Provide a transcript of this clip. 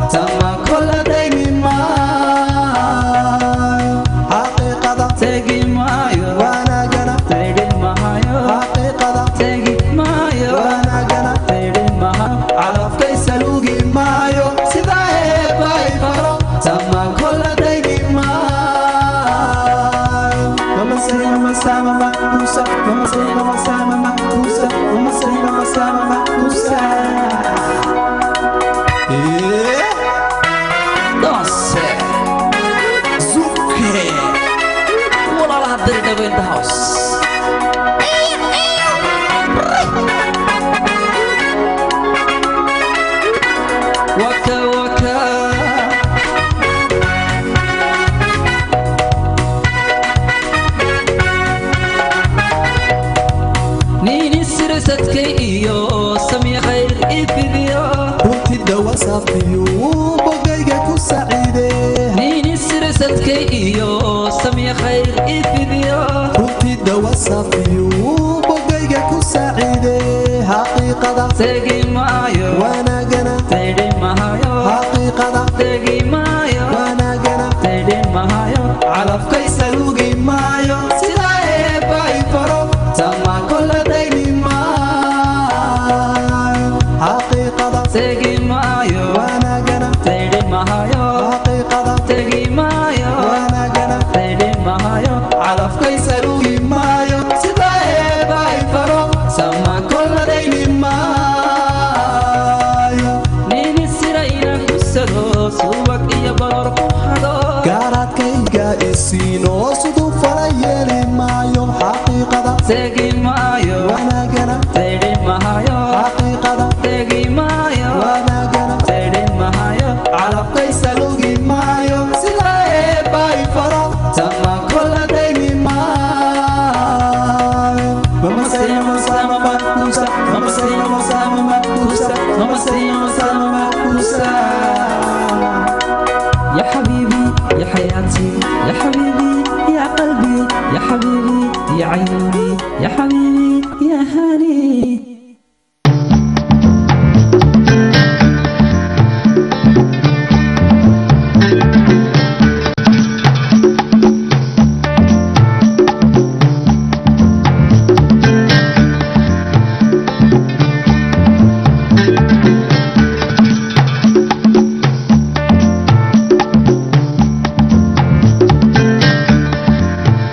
تما كل دين ما حقيقة تجي مايو وانا جنا تيدي مايو حقيقة تجي مايو وانا جنا تيدي مايو على كيس لوجي مايو سداي باي فرو تما كل دين ما ماما سري ماما سامة موسى ماما سري ماما سامة موسى ماما سري ماما سامة موسى danse zuke wala la hadri dago in the house waka waka nini sirsadkay iyo samee khayr ifidiyo runti dawa safiyo bogayga ku saciide nini sirsadkay iyo samee khayr ifidiyo runti dawa safiyo bogayga ku saciide haqiiqada tagi maayo wanagana taydi maayo haqiiqada tagi maayo wanagana taydi maayo calafkaysa lugi maayo sidaa bay faro tama kula dayni maayo haqiiqada tagi maayo wanagana taydi maayo haqiiqada tagi maayo wanagana taydi maayo calafkaysa lugi maayo sidaa bay faro tama kula dayni maayo nini sirayna kusado subak iyo baror ku hado garadkayga isiino siduu fala yeeli maayo haqiiqada tagi maayo wanagana taydi maayo haqiiqada tagi maayo wanagana taydi maayo calafkaysa lugi maayo sidaa bay faro tama kula dayni maayo mama sari mama sama musa mama sari mama sama musa mama sari mama sama musa يا حبيبي يا حياتي يا حبيبي يا قلبي يا حبيبي يا عيوني يا حبيبي يا هاني